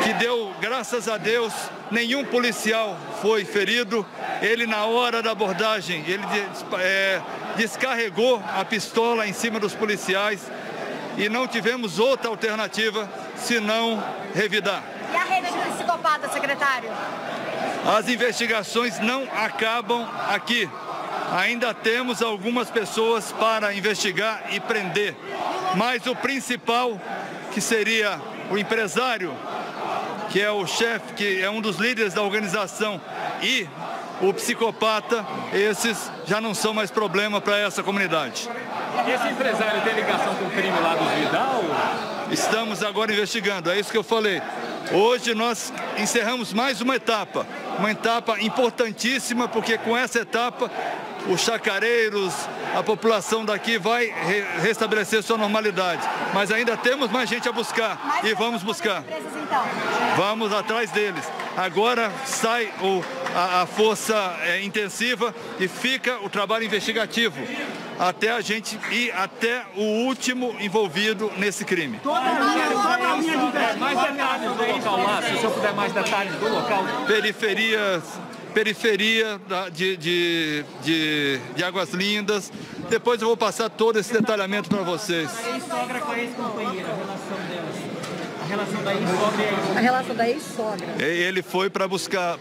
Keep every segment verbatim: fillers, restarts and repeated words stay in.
que deu, graças a Deus, nenhum policial foi ferido. Ele, na hora da abordagem, ele é, descarregou a pistola em cima dos policiais e não tivemos outra alternativa senão revidar. E a rede de psicopata, secretário? As investigações não acabam aqui. Ainda temos algumas pessoas para investigar e prender. Mas o principal, que seria o empresário, que é o chefe, que é um dos líderes da organização, e o psicopata, esses já não são mais problema para essa comunidade. Esse empresário tem ligação com o crime lá dos Vidal? Estamos agora investigando, é isso que eu falei. Hoje nós encerramos mais uma etapa, uma etapa importantíssima, porque com essa etapa os chacareiros, a população daqui vai re restabelecer sua normalidade. Mas ainda temos mais gente a buscar. Mas e vamos buscar. Presos, então? Vamos atrás deles. Agora sai o, a, a força é, intensiva e fica o trabalho investigativo até a gente ir até o último envolvido nesse crime. Mais detalhes do local lá, se o senhor puder mais detalhes do local. Periferias... periferia de, de, de, de Águas Lindas. Depois eu vou passar todo esse detalhamento para vocês. A ex-sogra com a ex-companheira, a relação delas. A relação da ex-sogra e a ex-companheira. A relação da ex-sogra. Ele foi para buscar,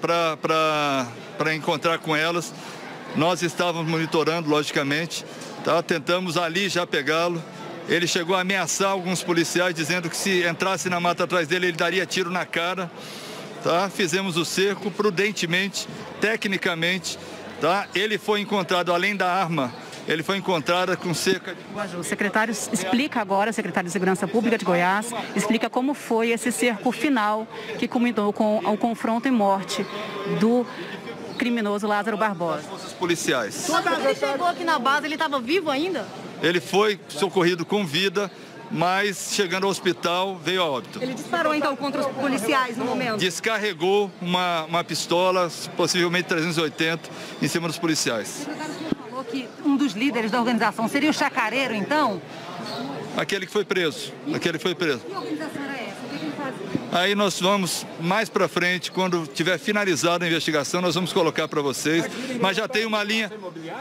para encontrar com elas. Nós estávamos monitorando, logicamente. Tá? Tentamos ali já pegá-lo. Ele chegou a ameaçar alguns policiais, dizendo que se entrasse na mata atrás dele, ele daria tiro na cara. Tá? Fizemos o cerco prudentemente, tecnicamente. Tá? Ele foi encontrado, além da arma, ele foi encontrado com cerca de... O secretário explica agora, o secretário de Segurança Pública de Goiás, explica como foi esse cerco final que culminou com o confronto e morte do criminoso Lázaro Barbosa. Forças policiais. Quando ele chegou aqui na base, ele estava vivo ainda? Ele foi socorrido com vida, mas chegando ao hospital veio a óbito. Ele disparou então contra os policiais no momento? Descarregou uma, uma pistola, possivelmente trezentos e oitenta, em cima dos policiais. O secretário falou que um dos líderes da organização seria o chacareiro, então? Aquele que foi preso, aquele que foi preso. Que organização era essa? O que ele fazia? Aí nós vamos, mais para frente, quando tiver finalizada a investigação, nós vamos colocar para vocês. Mas já tem uma linha...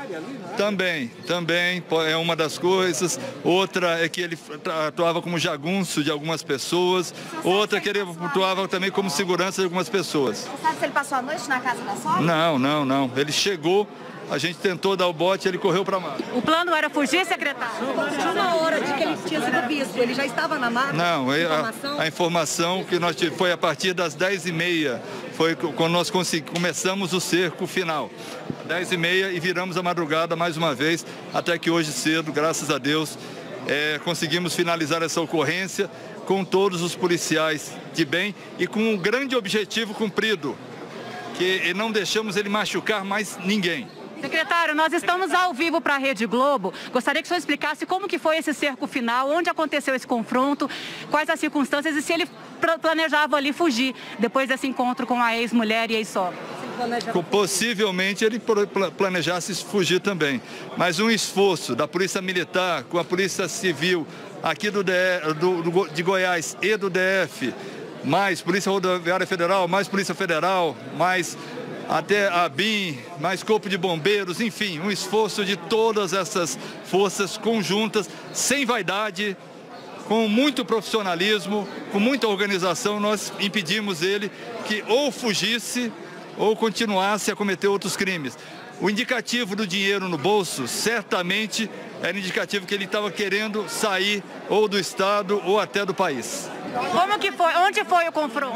Também, também é uma das coisas. Outra é que ele atuava como jagunço de algumas pessoas. Outra que ele atuava também como segurança de algumas pessoas. Você sabe se ele passou a noite na casa da sogra? Não, não, não. Ele chegou, a gente tentou dar o bote e ele correu para a mata. O plano era fugir, secretário? Tinha uma hora de que ele tinha sido visto. Ele já estava na mata? Não, a informação? a informação que nós tivemos foi a partir das dez e meia. Foi quando nós começamos o cerco final. dez e meia e viramos a madrugada mais uma vez, até que hoje cedo, graças a Deus, é, conseguimos finalizar essa ocorrência com todos os policiais de bem e com um grande objetivo cumprido, que não deixamos ele machucar mais ninguém. Secretário, nós estamos ao vivo para a Rede Globo. Gostaria que o senhor explicasse como que foi esse cerco final, onde aconteceu esse confronto, quais as circunstâncias e se ele planejava ali fugir depois desse encontro com a ex-mulher e ex-sogra. Possivelmente ele planejasse fugir também, mas um esforço da Polícia Militar com a Polícia Civil aqui do, do, do de Goiás e do D F, mais Polícia Rodoviária Federal, mais Polícia Federal, mais até a B I M, mais Corpo de Bombeiros, enfim, um esforço de todas essas forças conjuntas, sem vaidade, com muito profissionalismo, com muita organização, nós impedimos ele que ou fugisse ou continuasse a cometer outros crimes. O indicativo do dinheiro no bolso, certamente, era indicativo que ele estava querendo sair ou do estado ou até do país. Como que foi? Onde foi o confronto?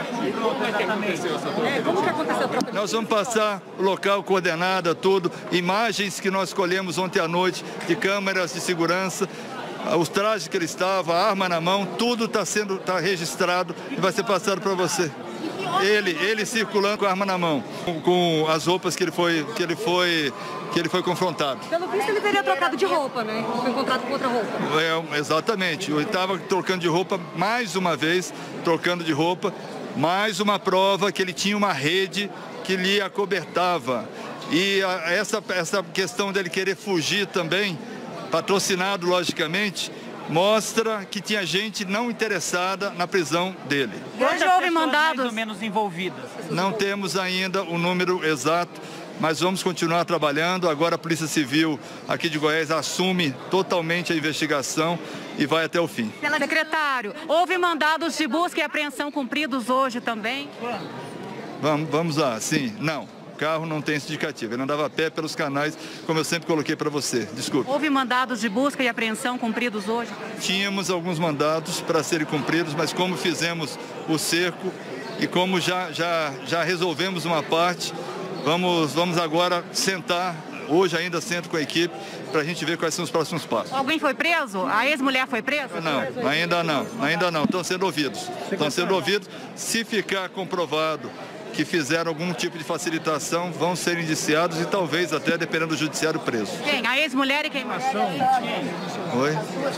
Como que aconteceu? Nós vamos passar o local, coordenada, tudo, imagens que nós escolhemos ontem à noite de câmeras de segurança, os trajes que ele estava, a arma na mão, tudo está sendo tá registrado e vai ser passado para você. Ele, ele circulando com a arma na mão, com, com as roupas que ele foi, que ele foi, que ele foi confrontado. Pelo visto ele teria trocado de roupa, né? Foi encontrado com outra roupa. É, exatamente. Ele estava trocando de roupa mais uma vez, trocando de roupa, mais uma prova que ele tinha uma rede que lhe acobertava. E a, essa, essa questão dele querer fugir também, patrocinado logicamente, mostra que tinha gente não interessada na prisão dele. Hoje houve mandados mais ou menos envolvidas. Não temos ainda o número exato, mas vamos continuar trabalhando. Agora a Polícia Civil aqui de Goiás assume totalmente a investigação e vai até o fim. Secretário, houve mandados de busca e apreensão cumpridos hoje também? Vamos, vamos lá, sim, não. O carro não tem esse indicativo, ele andava a pé pelos canais, como eu sempre coloquei para você. Desculpe. Houve mandados de busca e apreensão cumpridos hoje? Tínhamos alguns mandados para serem cumpridos, mas como fizemos o cerco e como já, já, já resolvemos uma parte, vamos, vamos agora sentar, hoje ainda sento com a equipe, para a gente ver quais são os próximos passos. Alguém foi preso? A ex-mulher foi presa? Não, ainda não, ainda não, estão sendo ouvidos. Estão sendo ouvidos, se ficar comprovado que fizeram algum tipo de facilitação, vão ser indiciados e talvez até, dependendo do judiciário, presos. Quem? A ex-mulher e quem mais? Oi?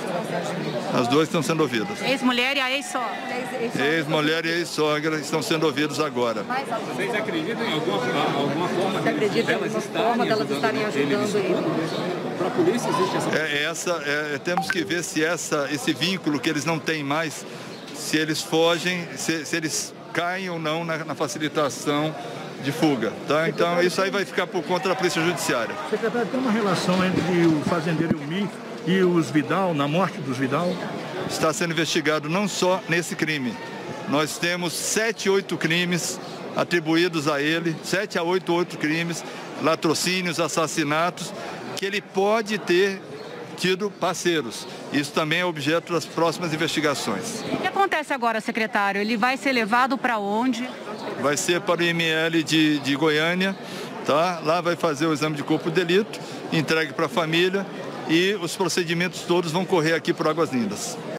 As duas estão sendo ouvidas. Ex-mulher e a ex-sogra. Ex-mulher e ex-sogra estão sendo ouvidos agora. Vocês acreditam em alguma, alguma forma Você acredita em delas alguma forma delas estarem ajudando ele? Para a polícia existe essa... É, essa, é, temos que ver se essa, esse vínculo que eles não têm mais, se eles fogem, se, se eles caem ou não na, na facilitação de fuga, tá? Então isso aí vai ficar por conta da Polícia Judiciária. Secretário, tem uma relação entre o fazendeiro Ilmi e os Vidal, na morte dos Vidal? Está sendo investigado não só nesse crime. Nós temos sete, oito crimes atribuídos a ele, sete a oito outros crimes, latrocínios, assassinatos, que ele pode ter tido parceiros. Isso também é objeto das próximas investigações. O que acontece agora, secretário? Ele vai ser levado para onde? Vai ser para o I M L de, de Goiânia, tá? Lá vai fazer o exame de corpo de delito, entregue para a família e os procedimentos todos vão correr aqui por Águas Lindas.